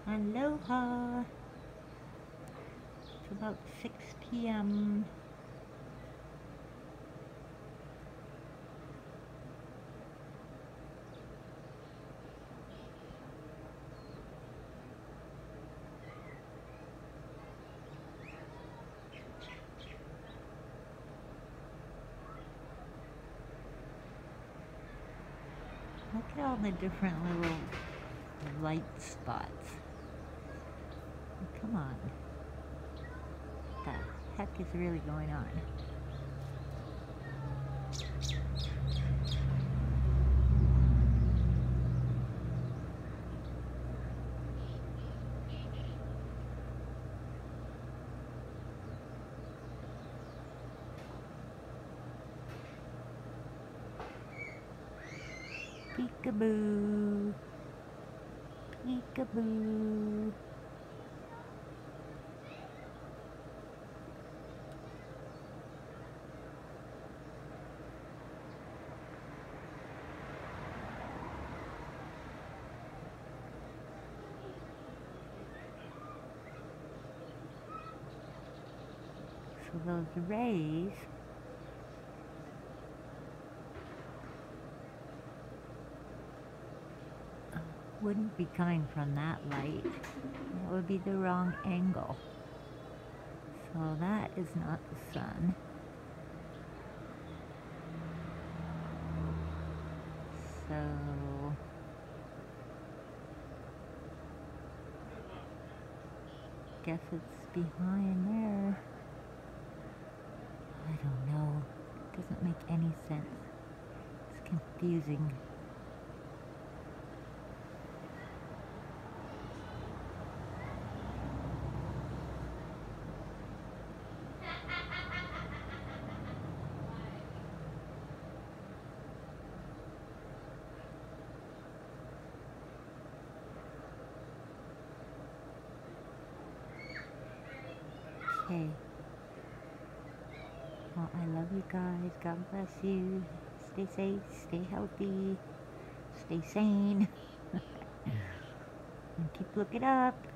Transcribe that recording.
Aloha. It's about 6 p.m. Look at all the different little light spots. Come on. What the heck is really going on? Peekaboo. Peekaboo. So those rays wouldn't be coming from that light. That would be the wrong angle. So that is not the sun. So guess it's behind there. I don't know. It doesn't make any sense. It's confusing. Okay. Well, I love you guys. God bless you. Stay safe, stay healthy, stay sane, and keep looking up.